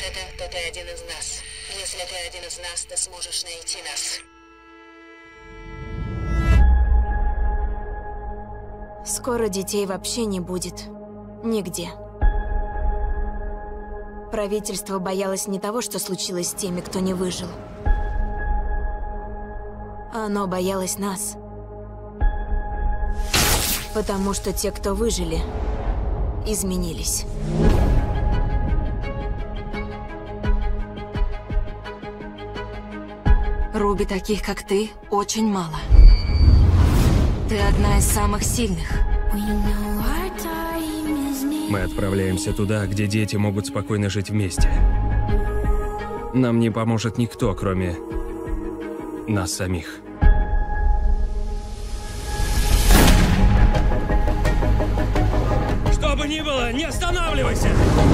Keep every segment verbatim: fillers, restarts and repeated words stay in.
это, то ты один из нас. Если ты один из нас, ты сможешь найти нас. Скоро детей вообще не будет. Нигде. Правительство боялось не того, что случилось с теми, кто не выжил. Оно боялось нас. Потому что те, кто выжили, изменились. Руби, таких как ты, очень мало. Ты одна из самых сильных. Мы отправляемся туда, где дети могут спокойно жить вместе. Нам не поможет никто, кроме нас самих. Что бы ни было, не останавливайся!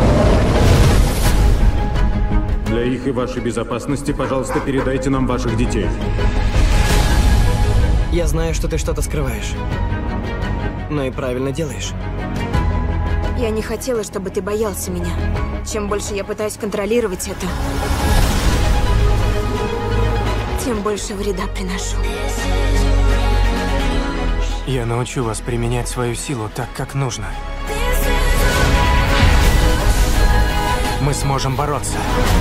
Для их и вашей безопасности, пожалуйста, передайте нам ваших детей. Я знаю, что ты что-то скрываешь. Но и правильно делаешь. Я не хотела, чтобы ты боялся меня. Чем больше я пытаюсь контролировать это, тем больше вреда приношу. Я научу вас применять свою силу так, как нужно. Мы сможем бороться.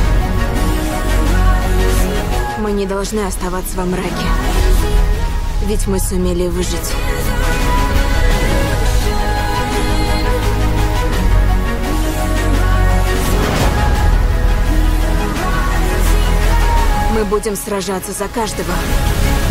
Мы не должны оставаться во мраке. Ведь мы сумели выжить. Мы будем сражаться за каждого.